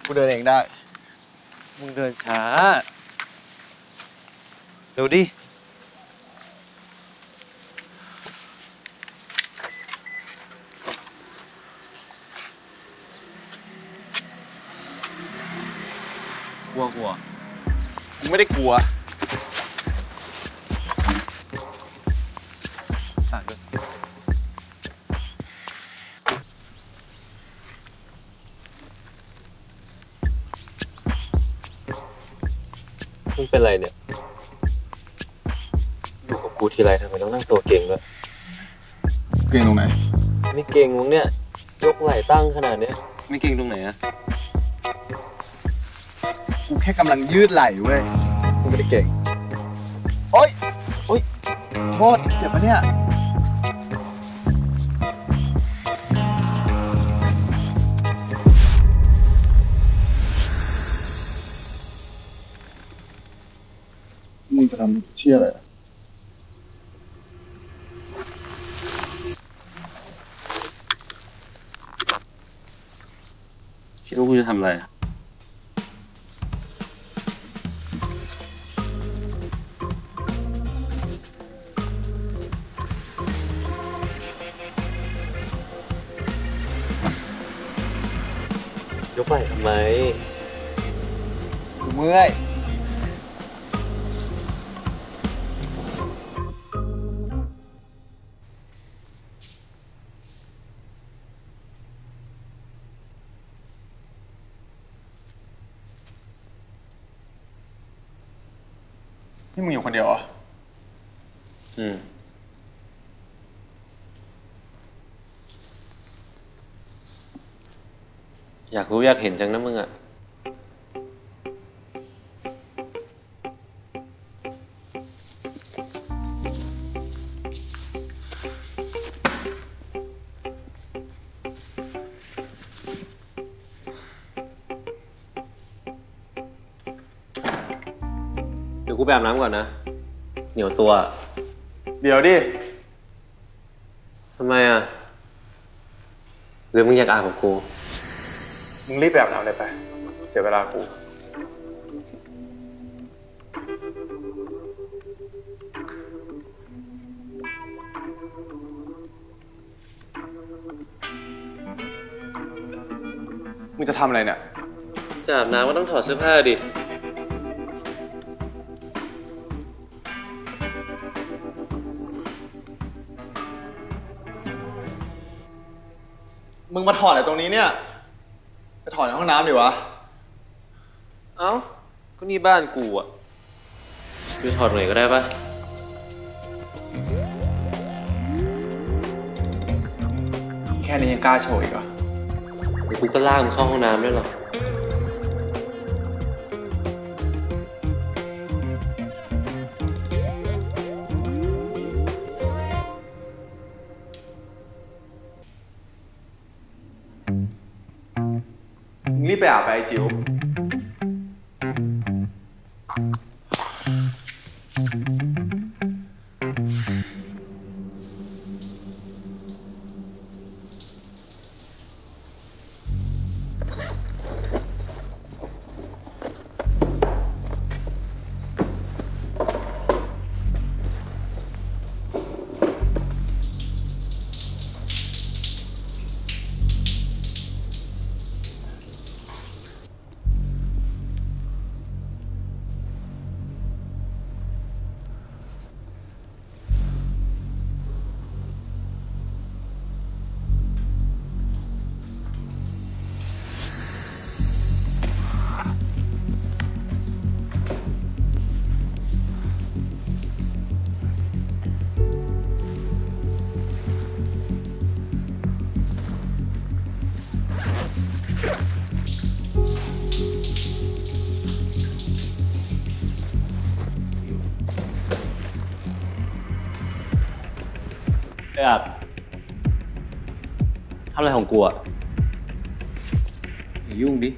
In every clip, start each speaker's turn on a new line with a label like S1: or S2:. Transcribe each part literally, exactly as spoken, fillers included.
S1: กูเดินเองได้
S2: มึงเดินช้าเร็วดิกลัวกลัว
S1: มึงไม่ได้กลัว
S2: อ่านด้วยมึงเป็นไรเนี่ยอยู่กับกูทีไรทำไมต้องนั่งตัวเก่งด้วย
S1: เก่งตรงไหน
S2: ไม่เก่งมึงเนี่ยยกไหล่ตั้งขนาดเนี้ยไม่เก่งตรงไหนอะ
S1: กูแค่กำลังยืดไหล่เว้ยกูไม่ได้เก่งโอ๊ยโอ๊ยโทษเจ็บปะเนี่ยมึงจะทำเชี่ยอะไร
S2: คิดว่ากูจะทำอะไรอะยกไหล่ทำไม
S1: กูเมื่อยนี่มึงอยู่คนเดียวเหรอ
S2: อืมอยากรู้อยากเห็นจังนะมึงอะเดี๋ยวกูไปอาบน้ำก่อนนะเหนียวตัว
S1: เดี๋ยวดิ
S2: ทำไมอ่ะหรือมึงอยากอาบกับกู
S1: มึงรีบไปอาบน้ำเลยไปเสียเวลากูมึงจะทำอะไรเนี่ย
S2: จะอาบน้ำก็ต้องถอดเสื้อผ้าดิ
S1: มึงมาถอดอะไรตรงนี้เนี่ยไปถอดในห้องน้ำดิวะ
S2: เอ้าก็นี่บ้านกูอ่ะคือถอดหน่อยก็ได้ปะ
S1: แค่นี้ยังกล้าโชว์อีกเหรอ
S2: เดี๋ยวกูก็ลากมึงเข้าห้องน้ำด้วยหรอ
S1: รีบไปอาบไปไอ้จิ๋ว
S2: ไอ้อับทำอะไรของกูอ่ะอย่ายุ่งดิ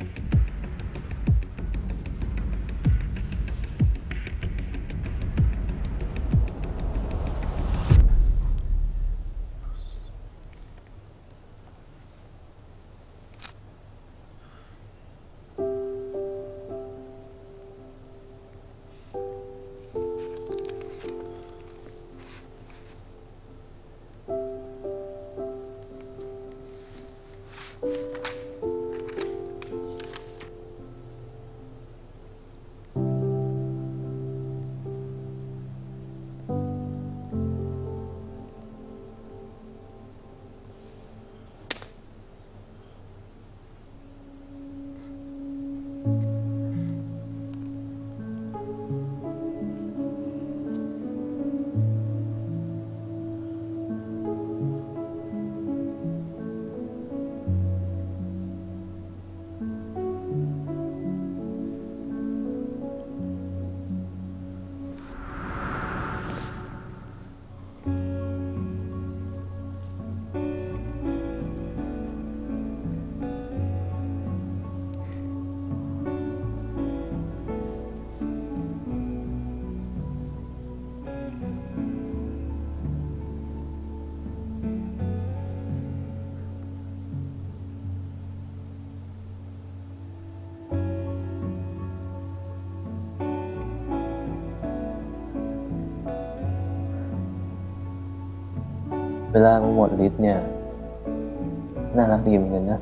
S2: เวลามันหมดฤทธิ์เนี่ยน่ารักดีเหมือนกันนะ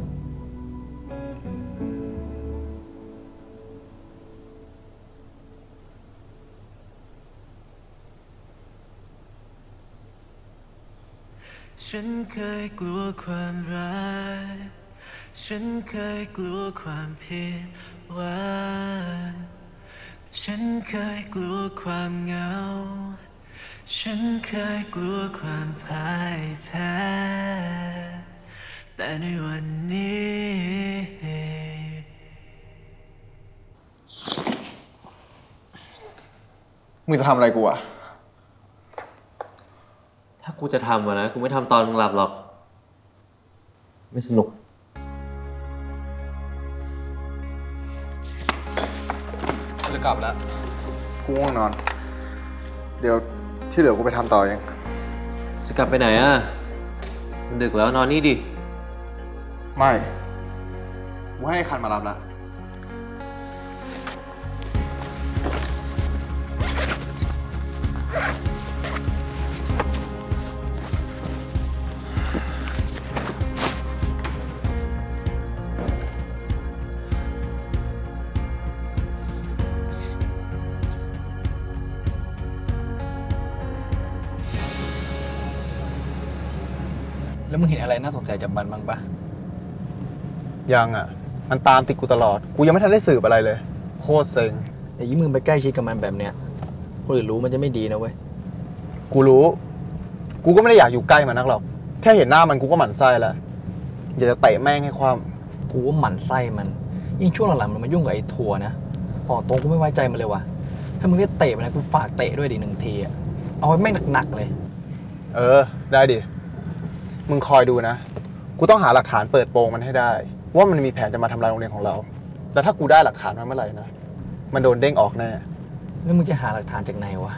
S3: ฉันเคยกลัวความรักฉันเคยกลัวความผิดหวังฉันเคยกลัวความเหงาฉันเคยกลัวความพ่ายแพ้แต่ในวันนี้
S1: มึงจะทำอะไรกูอะ
S2: ถ้ากูจะทำอะนะกูไม่ทำตอนมึงหลับหรอกไม่สนุก
S1: กูจะกลับแล้วกูง่วงนอน เดี๋ยวที่เหลือกูไปทำต่อเอง
S2: จะกลับไปไหนอะมันดึกแล้วนอนนี่ดิ
S1: ไม่กูให้คันมารับแล้ว
S4: แล้วมึงเห็นอะไรน่าสงสัยจากมันบ้างปะ
S1: ยังอ่ะมันตามติดกูตลอดกูยังไม่ทันได้สืบอะไรเลยโคตรเซ็ง
S4: แต่ยิ่งมึงไปใกล้ชิดกับมันแบบเนี้ยคนอื่นรู้มันจะไม่ดีนะเว้ย
S1: กูรู้กูก็ไม่ได้อยากอยู่ใกล้มันนักหรอกแค่เห็นหน้ามันกูก็หมั่นไส้แล้วอยากจะเตะแม่งให้ความ
S4: กูว่าหมั่นไส้มันยิ่งช่วงหลังๆมันมายุ่งกับไอ้ทัวร์นะอ๋อตรงกูไม่ไว้ใจมันเลยว่ะถ้ามึงได้เตะมันนะกูฝากเตะด้วยดิหนึ่งทีอะเอาไว้แม่งหนักๆเลย
S1: เออได้ดิมึงคอยดูนะกูต้องหาหลักฐานเปิดโปงมันให้ได้ว่ามันมีแผนจะมาทำลายโรงเรียนของเราแล้วถ้ากูได้หลักฐานมาเมื่อไหร่นะมันโดนเด้งออกแน่
S4: แล้วมึงจะหาหลักฐานจากไหนวะ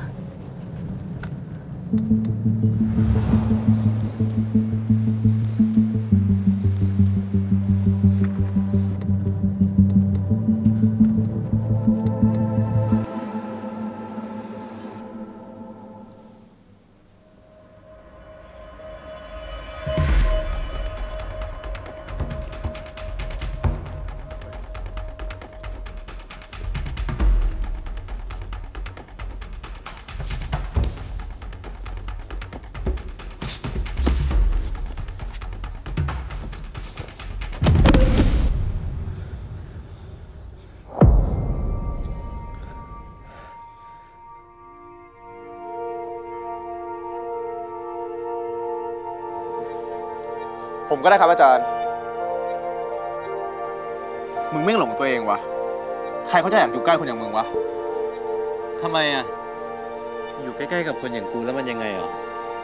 S1: ผมก็ได้ครับอาจารย์มึงไม่หลงตัวเองวะใครเขาจะอยากอยู่ใกล้คนอย่างมึงวะ
S2: ทำไมอ่ะอยู่ใกล้ๆกับคนอย่างกูแล้วมันยังไงอ่ะ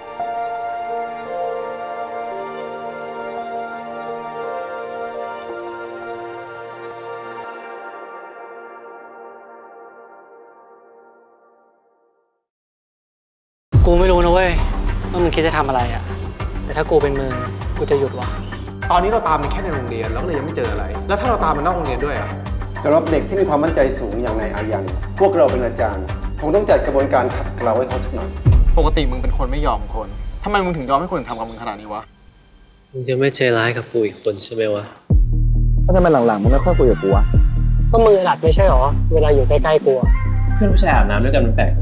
S5: กูไม่รู้นะเว้ยว่ามึงคิดจะทำอะไรอ่ะแต่ถ้ากูเป็นมึงกูจะหยุดวะ
S6: ตอนนี้เราตามมันแค่ในโรงเรียนแล้วก็เลยยังไม่เจออะไรแล้วถ้าเราตามมันนอกโรงเรียนด้วยอ่ะ
S7: สำหรับเด็กที่มีความมั่นใจสูงอย่างนายอายันพวกเราเป็นอาจารย์คงต้องจัดกระบวนการขัดเกลาให้เขาสักหน่อย
S1: ปกติมึงเป็นคนไม่ยอมคนทำไมมึงถึงยอมให้คนทำกับมึงขนาดนี้วะ
S2: มึงจะไม่ใจร้ายกับกูอีกคนใช่ไหมวะ
S4: แล้วทำไมหลังๆมึงไม่ค่อยคุยกับกูวะ
S5: ก็มือหลัดไม่ใช่หรอเวลาอยู่ใกล้ๆกู
S2: เพื่อนผู้ชายอาบน้ำด้วยกันมันแปลก